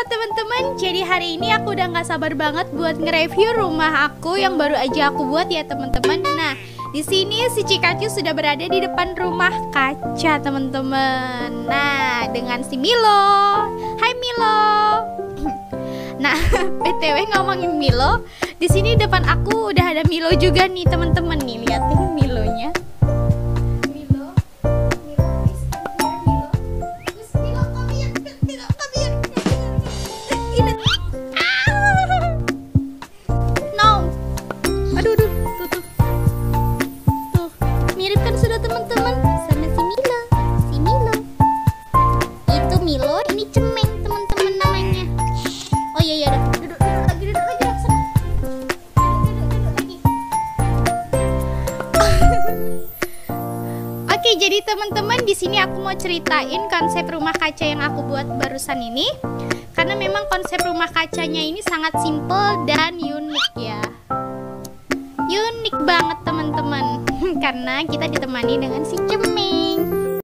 teman-teman, jadi hari ini aku udah gak sabar banget buat nge-review rumah aku yang baru aja aku buat ya teman-teman. Nah, di sini si Cikacu sudah berada di depan rumah kaca teman-teman. Nah, dengan si Milo. Hai Milo. Nah, BTW ngomongin Milo, di sini depan aku udah ada Milo juga nih teman-teman nih, liatin Milonya. Jadi teman-teman, di sini aku mau ceritain konsep rumah kaca yang aku buat barusan ini. Karena memang konsep rumah kacanya ini sangat simple dan unik ya. Unik banget teman-teman. Karena kita ditemani dengan si Cemeng.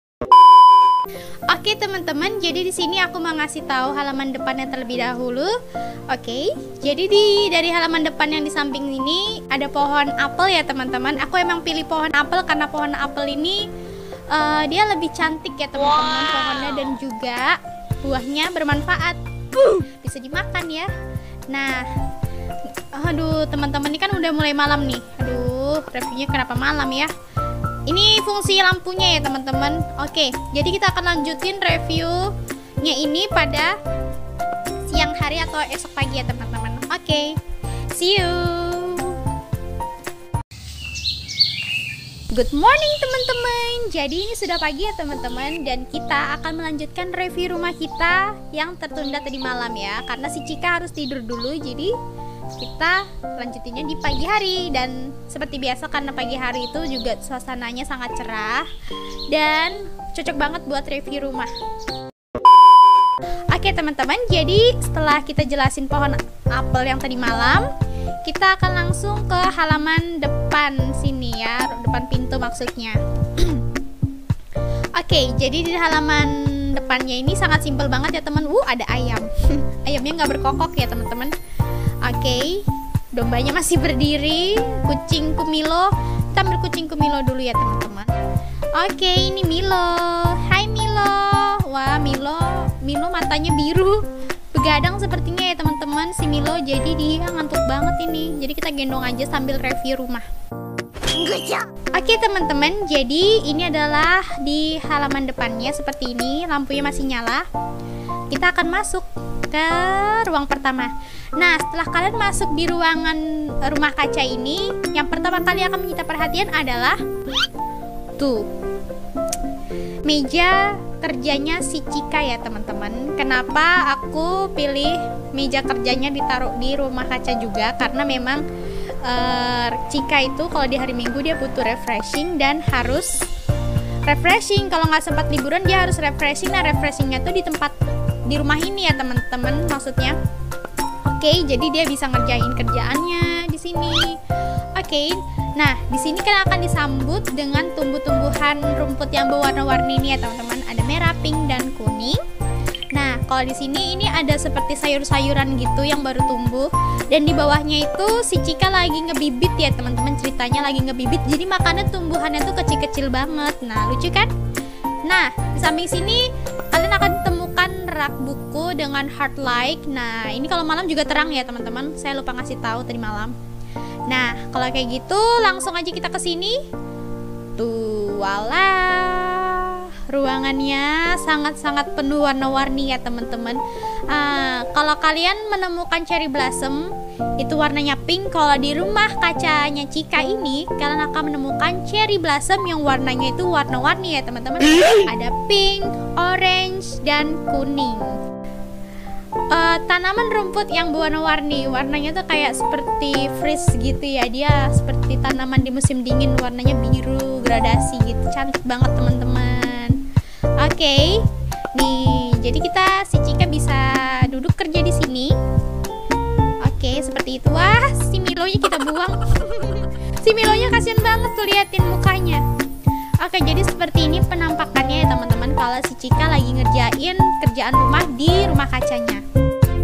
Oke teman-teman, jadi di sini aku mau ngasih tahu halaman depannya terlebih dahulu. Oke, jadi dari halaman depan yang di samping ini ada pohon apel ya teman-teman. Aku emang pilih pohon apel karena pohon apel ini dia lebih cantik ya teman-teman, pohonnya dan juga buahnya bermanfaat, bisa dimakan ya. Nah, aduh teman-teman, ini kan udah mulai malam nih. Aduh, reviewnya kenapa malam ya? Ini fungsi lampunya ya teman-teman. Oke, jadi kita akan lanjutin reviewnya ini pada siang hari atau esok pagi ya teman-teman. Oke, see you. Good morning teman-teman. Jadi ini sudah pagi ya teman-teman, dan kita akan melanjutkan review rumah kita yang tertunda tadi malam ya. Karena si Cika harus tidur dulu, jadi kita lanjutinnya di pagi hari. Dan seperti biasa karena pagi hari itu juga suasananya sangat cerah dan cocok banget buat review rumah. Oke teman-teman, jadi setelah kita jelasin pohon apel yang tadi malam, kita akan langsung ke halaman depan sini ya, depan pintu maksudnya. Oke, jadi di halaman depannya ini sangat simpel banget ya teman. Ada ayam. Ayamnya nggak berkokok ya teman-teman. Oke, dombanya masih berdiri. Kucing Kumilo, kita ambil kucing Kumilo dulu ya teman-teman. Oke, ini Milo. Hai Milo. Wah, Milo matanya biru, begadang sepertinya ya teman-teman si Milo. Jadi dia ngantuk banget ini. Jadi kita gendong aja sambil review rumah. Oke teman-teman, jadi ini adalah di halaman depannya seperti ini. Lampunya masih nyala. Kita akan masuk ke ruang pertama. Nah, setelah kalian masuk di ruangan rumah kaca ini, yang pertama kali akan kita perhatian adalah tuh, meja kerjanya si Cika ya teman-teman. Kenapa aku pilih meja kerjanya ditaruh di rumah kaca juga? Karena memang Cika itu kalau di hari Minggu dia butuh refreshing dan harus refreshing. Kalau nggak sempat liburan dia harus refreshing. Nah, refreshingnya tuh di rumah ini ya teman-teman maksudnya. Oke, jadi dia bisa ngerjain kerjaannya di sini. Oke, nah di sini kan akan disambut dengan tumbuh-tumbuhan rumput yang berwarna-warni ini ya teman-teman. Ada merah, pink, dan kuning. Nah, kalau di sini ini ada seperti sayur-sayuran gitu yang baru tumbuh, dan di bawahnya itu si Cika lagi ngebibit ya teman-teman, ceritanya lagi ngebibit. Jadi makannya tumbuhannya tuh kecil-kecil banget. Nah, lucu kan? Nah, di samping sini kalian akan temukan rak buku dengan heart light. Nah, ini kalau malam juga terang ya teman-teman. Saya lupa ngasih tahu tadi malam. Nah, kalau kayak gitu langsung aja kita ke sini. Tuh, walah. Ruangannya sangat-sangat penuh warna-warni ya teman-teman. Kalau kalian menemukan cherry blossom itu warnanya pink, kalau di rumah kacanya Cika ini kalian akan menemukan cherry blossom yang warnanya itu warna-warni ya teman-teman. Ada pink, orange, dan kuning. Tanaman rumput yang berwarna-warni, warnanya tuh kayak seperti freeze gitu ya. Dia seperti tanaman di musim dingin, warnanya biru gradasi gitu, cantik banget teman-teman. Oke, nih jadi si Cika bisa duduk kerja di sini. Oke, seperti itu. Wah, si Milonya kita buang. Si Milonya kasihan banget tuh, liatin mukanya. Oke, jadi seperti ini penampakannya ya teman-teman kalau si Cika lagi ngerjain kerjaan rumah di rumah kacanya.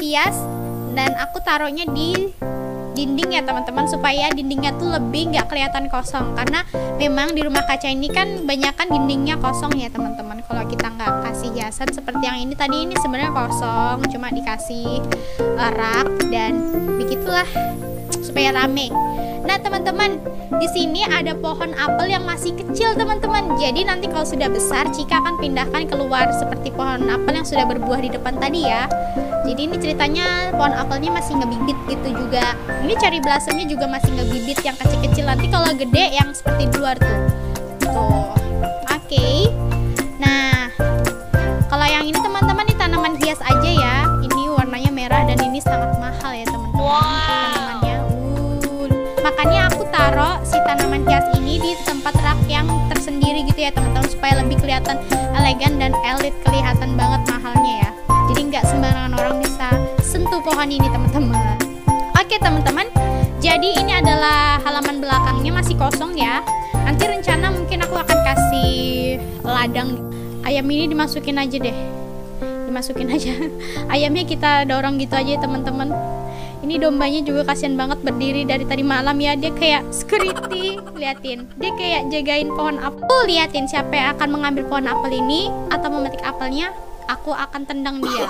hias dan aku taruhnya di dinding ya teman-teman, supaya dindingnya tuh lebih nggak kelihatan kosong, karena memang di rumah kaca ini kan banyak kan dindingnya kosong ya teman-teman. Kalau kita nggak kasih hiasan seperti yang ini tadi, ini sebenarnya kosong, cuma dikasih rak dan begitulah supaya rame. Nah teman-teman, di sini ada pohon apel yang masih kecil teman-teman. Jadi nanti kalau sudah besar, Cika akan pindahkan keluar seperti pohon apel yang sudah berbuah di depan tadi ya. Jadi ini ceritanya pohon apelnya masih ngebibit gitu juga. Ini cherry blossomnya juga masih ngebibit yang kecil-kecil. Nanti kalau gede yang seperti di luar tuh. Tuh. Oke. Nah, kalau yang ini teman-teman, ini tanaman hias aja ya. Ini warnanya merah dan ini sangat mahal ya teman-teman. Tanamannya. Makanya aku taruh si tanaman hias ini di tempat rak yang tersendiri gitu ya teman-teman, supaya lebih kelihatan elegan dan elit, kelihatan banget mahalnya ya. Jadi nggak sembarangan orang bisa sentuh pohon ini teman-teman. Oke teman-teman, jadi ini adalah halaman belakangnya masih kosong ya. Nanti rencana mungkin aku akan kasih ladang. Ayam ini dimasukin aja deh, dimasukin aja. Ayamnya kita dorong gitu aja ya teman-teman. Ini dombanya juga kasihan banget berdiri dari tadi malam ya. Dia kayak security, liatin. Dia kayak jagain pohon apel. Liatin siapa yang akan mengambil pohon apel ini atau memetik apelnya, aku akan tendang dia.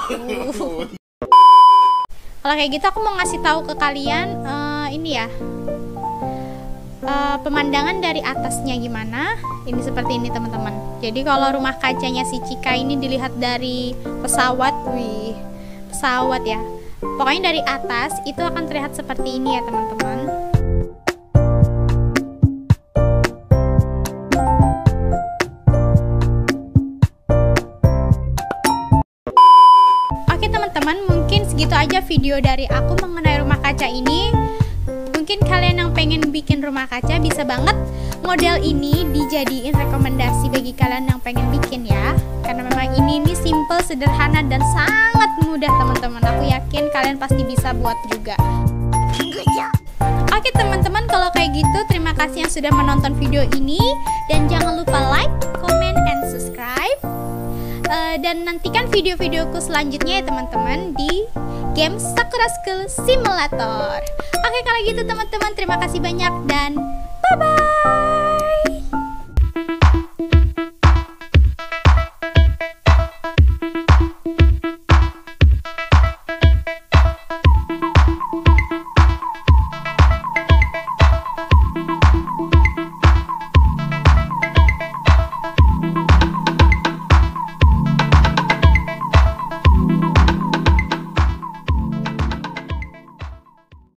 Kalau kayak gitu aku mau ngasih tahu ke kalian ini ya. Pemandangan dari atasnya gimana. Ini seperti ini teman-teman. Jadi kalau rumah kacanya si Cika ini dilihat dari pesawat. Wih, pesawat ya. Pokoknya dari atas itu akan terlihat seperti ini ya teman-teman. Oke teman-teman, mungkin segitu aja video dari aku mengenai rumah kaca ini. Mungkin kalian yang pengen bikin rumah kaca bisa banget model ini dijadiin rekomendasi bagi kalian yang pengen bikin ya. Karena memang ini simple, sederhana, dan sangat mudah teman-teman. Aku yakin kalian pasti bisa buat juga. Oke teman-teman, kalau kayak gitu terima kasih yang sudah menonton video ini. Dan jangan lupa like, comment, and subscribe. Dan nantikan video-videoku selanjutnya ya teman-teman di game Sakura School Simulator. Oke kalau gitu teman-teman, terima kasih banyak dan bye-bye.